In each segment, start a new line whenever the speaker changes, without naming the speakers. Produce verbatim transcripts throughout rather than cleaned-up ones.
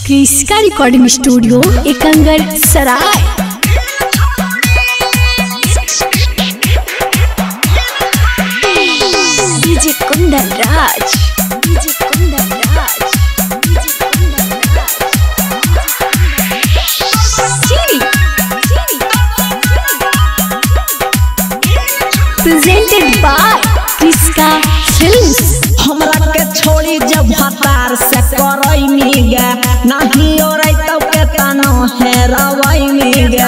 क्रिस्का recording studio Ekangar Sarai. DJ Kundan Raj, DJ Kundan Raj, DJ Kundan Raj. सीरी, सीरी, presented by Kriska films.
हमरा के छोड़ी जब हतार से करई मिगे नहीं ओरै तो के तनो हेरवई मिगे।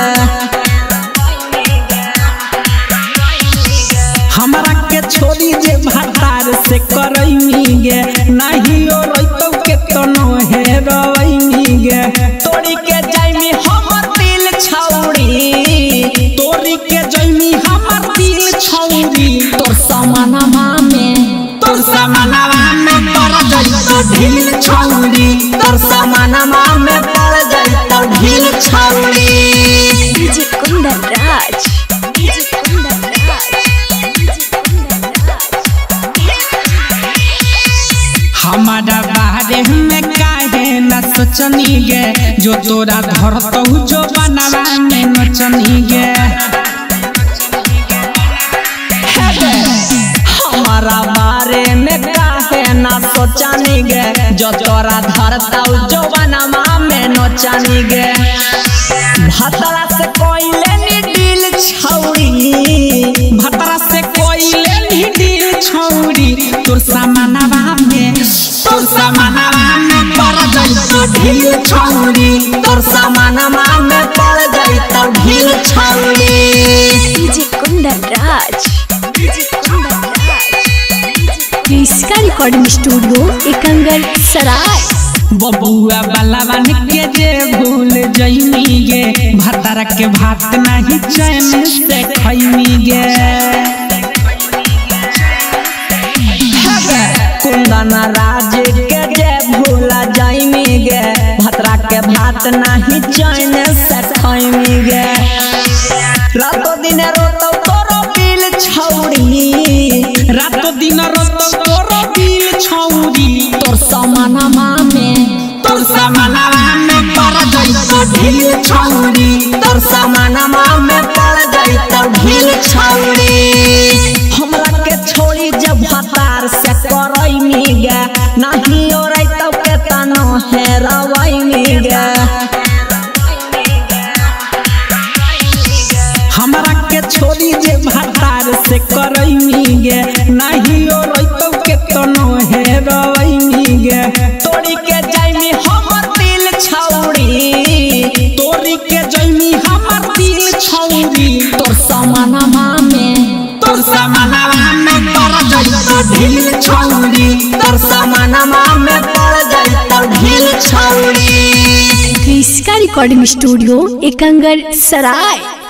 हमरा के छोड़ी जब हतार से करई मिगे नहीं ओरै तो के तनो हेरवई मिगे। तोड़ी के जाइमी हमर दिल छौड़ी, तोड़ी के जाइमी हमर दिल छौड़ी। तोर समानमा में तोर समानमा में पड़ गई तो ढील छौड़ी, तोर समानमा में पड़ गई तो ढील छौड़ी।
DJ Kundan Raj, DJ Kundan Raj, DJ Kundan Raj.
हमारा बारे में काहे न सोचनी गे, जो तोरा धरतौ जो बनवा में नचनी गे। हमारा बारे में काहे न सोचनी गे, जो तोरा धरतौ जो बनवा में नचनी गे। भतरा से कोइले नी दिल छौड़ी, भतरा से कोइले नी दिल छौड़ी। तोर समानवा में तोर समानवा में पड़ गई तो ढील छौड़ी, तोर समानवा में पड़ गई तो ढील छौड़ी।
DJ Kundan Raj, DJ Kundan Raj. Kriska recording studio Ekangar Sarai.
बबुआ बलवन के जे भूल जइमी गे, भतरा के भात नहीं चैन से खइमी गे। कुंदन राज के जे भूल जइमी गे, भतरा के भात नहीं चैन से खइमी गे। रातो दिन रोतो तोरो दिल छौड़ी, रातो दिन रोतो तोरो दिल छौड़ी। तोर समानमा में तोर समानमा में पड़ गई तो ढील छौड़ी, तोर समानमा में पड़ गई तो ढील छौड़ी। हमरा के छोड़ी जब हतार से करई मिगे नहीं ओरै तो के तनो हेरवई मिगे। हमरा के छोड़ी जब हतार से करई मिगे नहीं ओरै तो के तनो हेरवई मिगे। तोड़ी के जाइमी हमर दिल छौड़ी, तोड़ी के जाइमी हमर दिल छौड़ी। तोर समानमा में तोर समानमा में पड़ गई तो ढील छौड़ी, तोर समानमा में पड़ गई तो ढील छौड़ी।
क्रिस्का रिकॉर्डिंग स्टूडियो एकंगर सराय।